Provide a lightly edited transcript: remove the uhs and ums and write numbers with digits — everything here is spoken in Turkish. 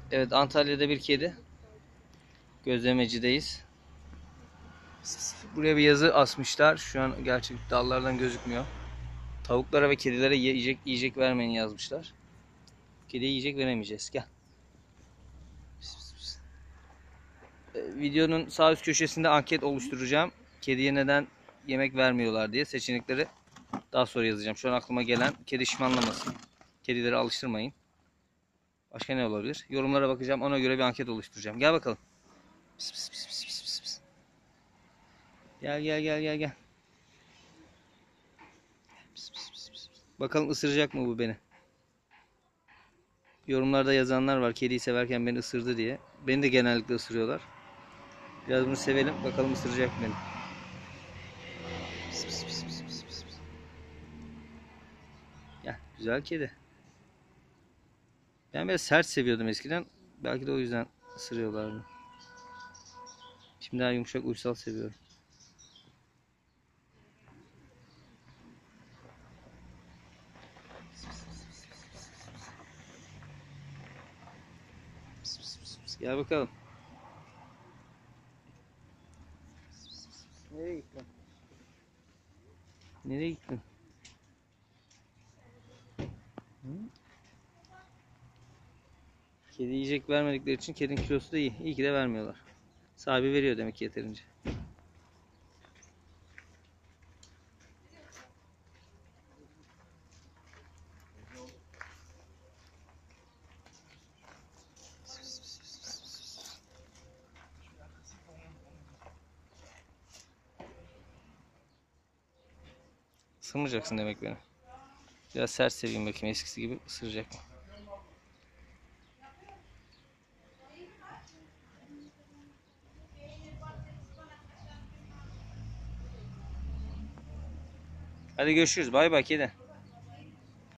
Evet, Antalya'da bir kedi. Gözlemecideyiz. Buraya bir yazı asmışlar. Şu an gerçek dallardan gözükmüyor. Tavuklara ve kedilere yiyecek vermeyin yazmışlar. Kediye yiyecek veremeyeceğiz. Gel. Videonun sağ üst köşesinde anket oluşturacağım. Kediye neden yemek vermiyorlar diye seçenekleri daha sonra yazacağım. Şu an aklıma gelen, kedi şişmanlamasın. Kedileri alıştırmayın. Başka ne olabilir? Yorumlara bakacağım. Ona göre bir anket oluşturacağım. Gel bakalım. Pis, pis, pis, pis, pis, pis. Gel gel gel gel gel. Pis, pis, pis, pis. Bakalım ısıracak mı bu beni? Yorumlarda yazanlar var. Kediyi severken beni ısırdı diye. Beni de genellikle ısırıyorlar. Biraz bunu sevelim. Bakalım ısıracak beni. Pis, pis, pis, pis, pis, pis. Gel. Güzel kedi. Ben biraz sert seviyordum eskiden. Belki de o yüzden ısırıyorlardı. Şimdi daha yumuşak, uysal seviyorum. Gel bakalım. Nereye gittin? Nereye gittin? Hı? Kedi yiyecek vermedikleri için kedinin kilosu da iyi. İyi ki de vermiyorlar. Sahibi veriyor demek ki yeterince. Isırmayacaksın demek beni. Biraz sert seveyim bakayım, eskisi gibi ısıracak mı? Hadi görüşürüz. Bay bay kedi.